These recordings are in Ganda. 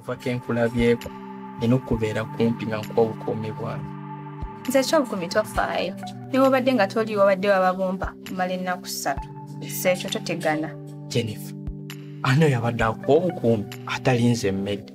kuva kenkulabyeko nina okubeera kumpi nga nkuwa obukuumi bwange. Nze eky'obukuumi tofaayo. Ne wabadde nga toli wabadde wababumba kumala ennaku 3. Ekyo totegana. Jennifer, ani yabadde akuwa obukuumi atalinze mmedde?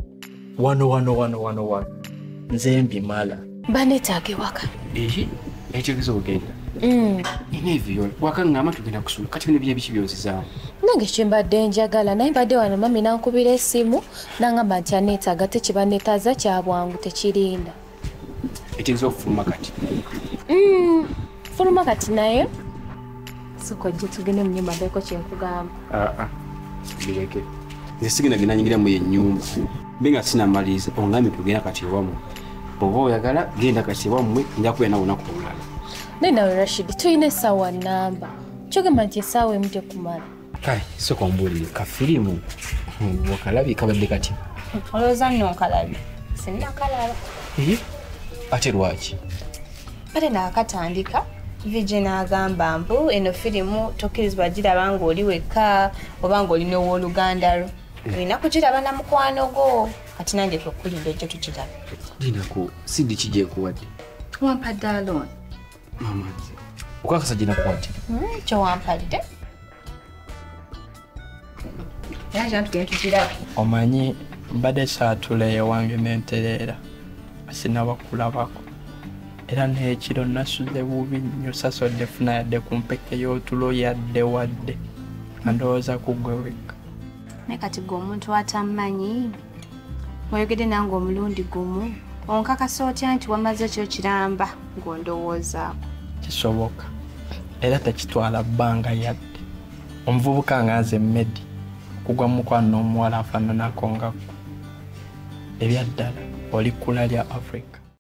Wano. Nze mbimala. Baneetaaga ewaka. Ekyo kizogenda. Inevyo wakangama tugenda kusula kati bino bye biki byozizaamu. Nange kyembadde njagala naye mbadde wano mami nankubira essimu n'angamba nti aneetaaga tekibaneetaaza kya bwangu tekirinda. Ekirinza okufuluma kati. Fuluma kati naye soko gye tugende mu nnyumba ndeeko kyenkugamba. Bireke. Nze sigenda nyingira mu yennyumba. Mbenga sinamaliza ongambye tugenda kati ewamu. Bw'oba oyagala genda kati ewammwe nja kubeera nawe olunaku olulala. Nawe Rashid tuyina essaawa nnamba. Kyogamba nti essaawa emu tekumala. Kale sooka ombuulire kafirimu wakalabye kabadde kati. Olowooza nno nkalabye. Sinnakalaba. Ate lwaki? Ate naakatandika Vije n'agamba mbu eno firimu tokkirizibwa giraba ng'oli wekka oba ng'oli n'owooluganda lwo. Olina kugiraba na mukwano gwo. Kati nange twekulinda ojja tukiraba. Dinako Sidi kijje kuwadde. Wampadde alooni. Mama ukakasa jina kuwadde. Kyo wampadde. Yaje ntugende tukiraba. Omanyi mbadde saatula ewange n'entereera. Sinabakulabako. Era n'ekiro nasuze bubi nnyo sasodde funa yadde ku mpeke y'otulo yadde wadde. Ndowooza ku ggwe wekka. Naye kati gwe omuntu atamanyi. Oyogedde nange omulundi gumu. Onkakasa otya nti wamaze kyo kiramba ng'ondowoozaako. Kisoboka. Era tekitwala bbanga yadde. Omuvubuka nga nze Medi kugwa mukwano n'omuwala afaananako nga ggwe. Ebyaddala oli kkula lya Africa.